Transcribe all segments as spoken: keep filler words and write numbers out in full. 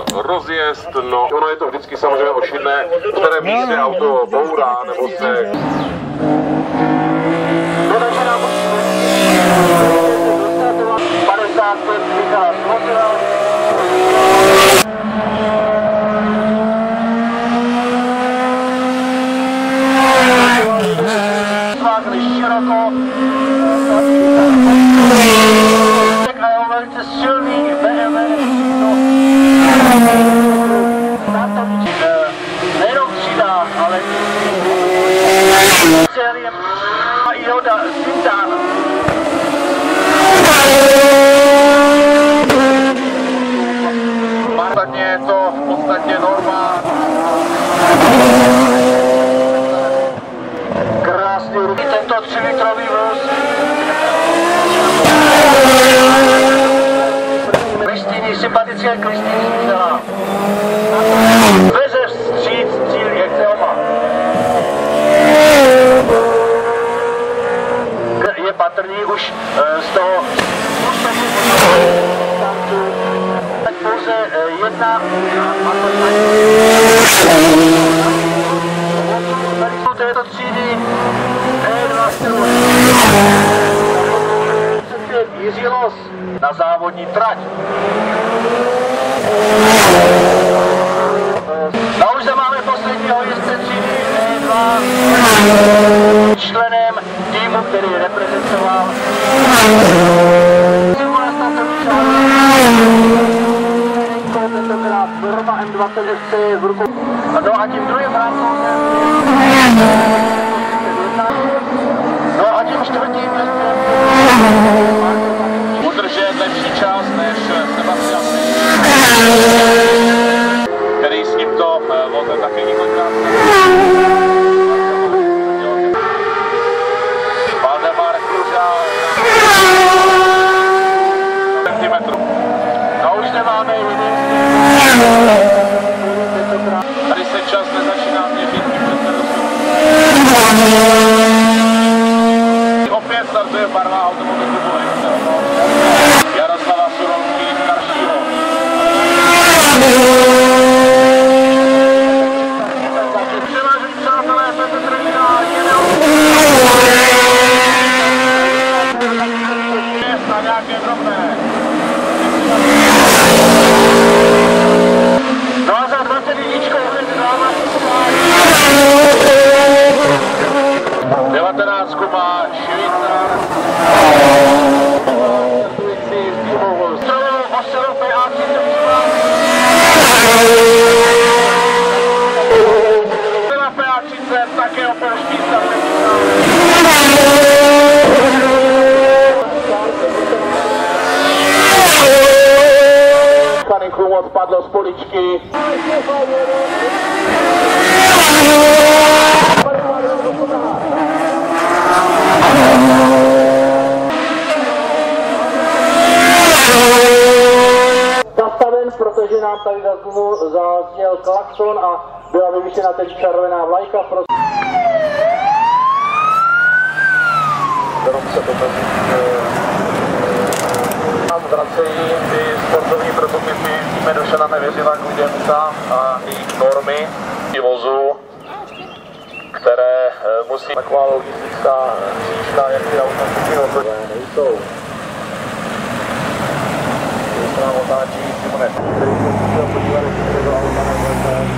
rozjezd. No, ono je to vždycky samozřejmě ošidné, v kterém místě auto bourá nebo se... padesát pět Michala Svozila. Svágli široko. A je velice silný bé em vé. Nejenom přidá, ale celým a Joda Sintán. Ostatně je to v podstatě normál. Krásný ruky tento třilitrový vůz. Kristýny, sympatické Kristýny Zmizela. Veze vstříc cíl jak se oma. Je patrný už z toho pouze jedna této třídy Jiří Los na závodní trať. A už zde máme posledního jezdce třídy E dva, členem týmu, který reprezentoval tentokrát Roma M dvacet F C v rukou. No a tím druhým Francouzem. No a tím čtvrtým udržet lepší čas než Sebastian, který s tímto vozem taky několikrát. Valdemar Kruža centimetrů. No už nemáme jiný. Tady se čas nezačíná měřit. Opět startuje barva automobilů Jaroslava Surovky staršího. Převážení přátelé, Petr Trejina, na nějaké drobné. No a za dvacet jedničkou hned dáma devatenáctku má Švýcar. Strovou Osilou P A třicet dva. Byla P A třicet také opouští stavby. Pane Klum odpadlo z poličky. Zastaven, protože nám tady zazněl klakson a byla vyvěšena teď červená vlajka. Kterou se pomezí nám vracejí ty sportovní prototypy, víme do Šana Nevěřila Guděnca a jejich normy i vozu, které musí taková logistická příčka, jak ty auta všechny odhodně nejsou. Když se nám otáčí Simone, který se musel podívat, jestli to auta nebude.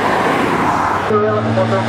Potom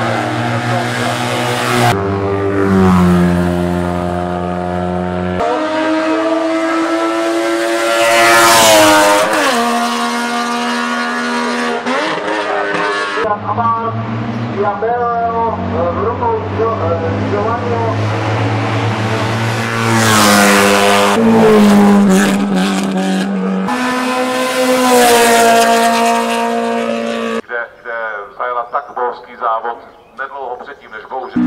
Amar, Diabelo, v rukou Giovanniho. Kde, kde zajela tak obrovský závod nedlouho předtím, než bohužel.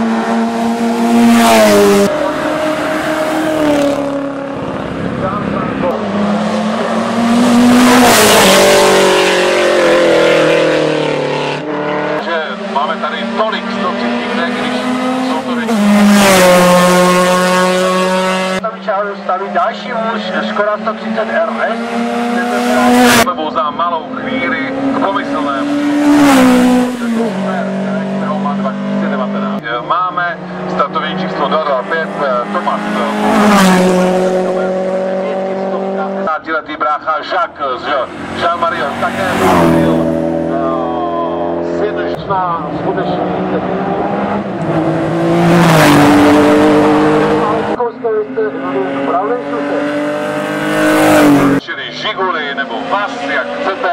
Johnson. Skoda sto třicet R S. Nebo za malou chvíli k pomyslnému dva tisíce devatenáct. Máme startovní číslo dva dva pět Tomáš. Letý brácha Jacques, Jean-Marie také byl syn žná skutečný. Čili Žiguli nebo Vas, jak chcete.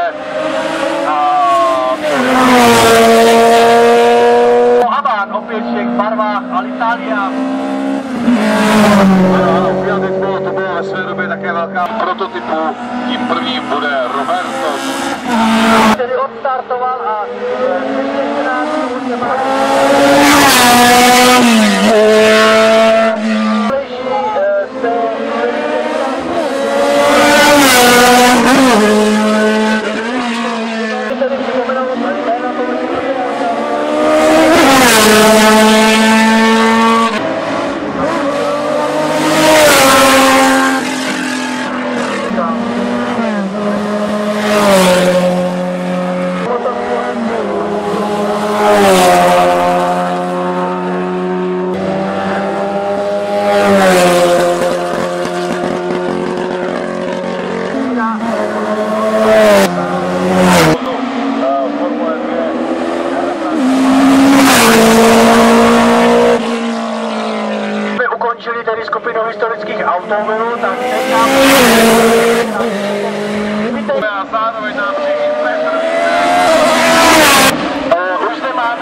Habán opět v těch barvách Alitalia. Ano, Fiat Expo, to bylo ve své době také velká prototypu. Tím prvním bude Roberto. Který odstartoval a ukončili tedy skupinu historických automobilů, tak teď nám... A zároveň nám všichni už zde máme...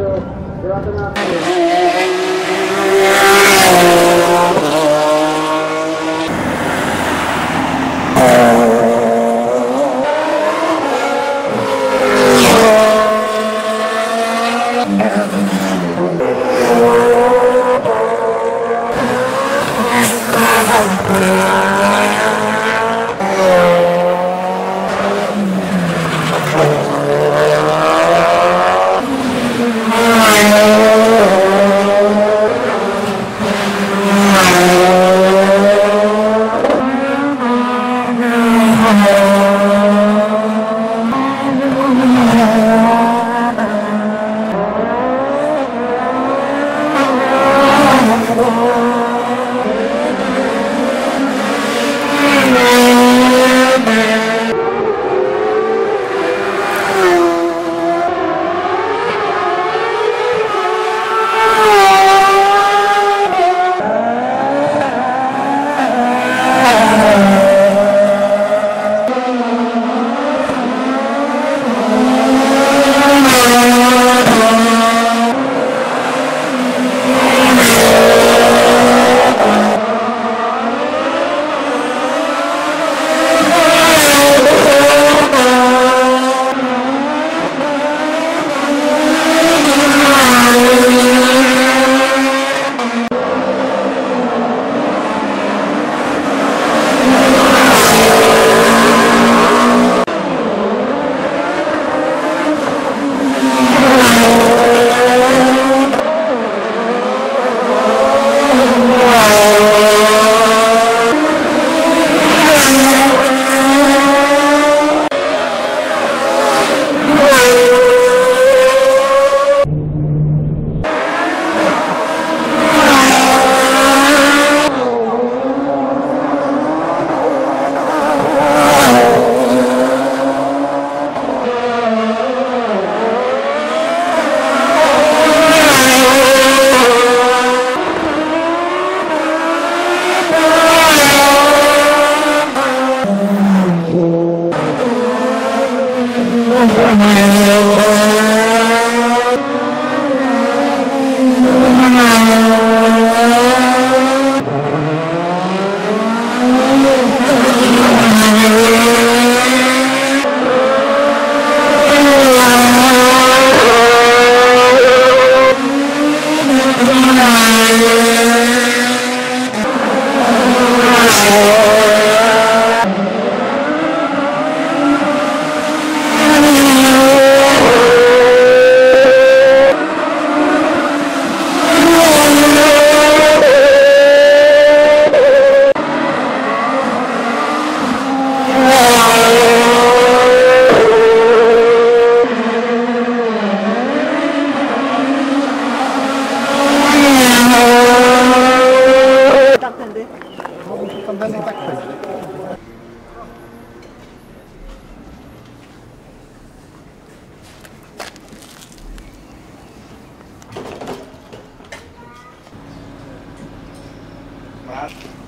Máš?